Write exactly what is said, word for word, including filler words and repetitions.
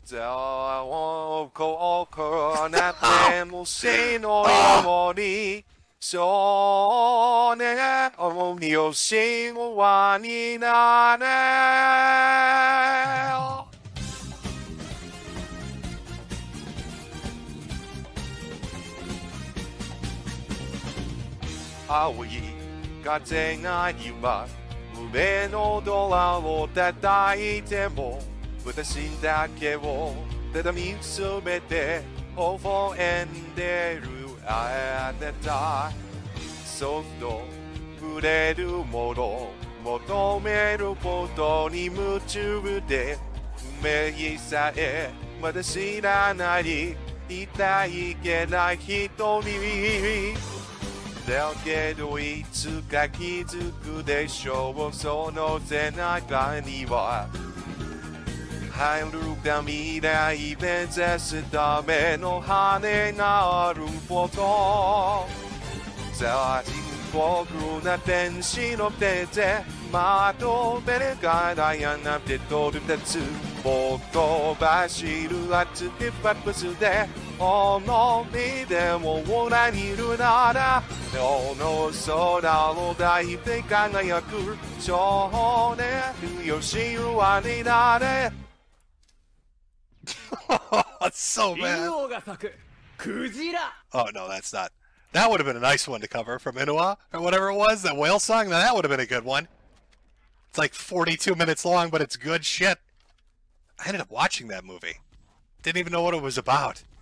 じゃあ、ここなってもしのように、少年、思いをしわになれ。青い風が今、胸のドアを叩いても、私だけをただ見つめて微笑んでるあなた。そっと触れるもの求めることに夢中で、運命さえまだ知らない痛いけない瞳。だけどいつか気づくでしょう、その背中には遥か未来目指すための羽があることさあ深刻な天使の手でまとめるからやなってとるたつもっと走る熱いパップスで思い出も裏にいるなら今日の空を抱いて輝く少年よしわになれ。 That's so bad. Oh no, that's not. That would have been a nice one to cover from Inua or whatever it was, that whale song. Now that would have been a good one. It's like forty-two minutes long, but it's good shit. I ended up watching that movie. Didn't even know what it was about.